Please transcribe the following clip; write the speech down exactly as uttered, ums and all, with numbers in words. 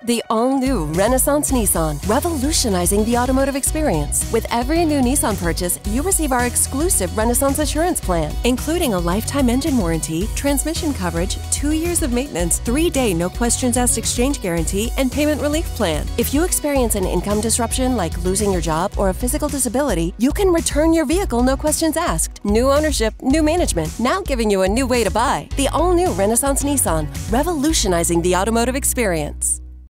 The all-new Renaissance Nissan, revolutionizing the automotive experience. With every new Nissan purchase, you receive our exclusive Renaissance Assurance Plan, including a lifetime engine warranty, transmission coverage, two years of maintenance, three-day no-questions-asked exchange guarantee, and payment relief plan. If you experience an income disruption like losing your job or a physical disability, you can return your vehicle no questions asked. New ownership, new management, now giving you a new way to buy. The all-new Renaissance Nissan, revolutionizing the automotive experience.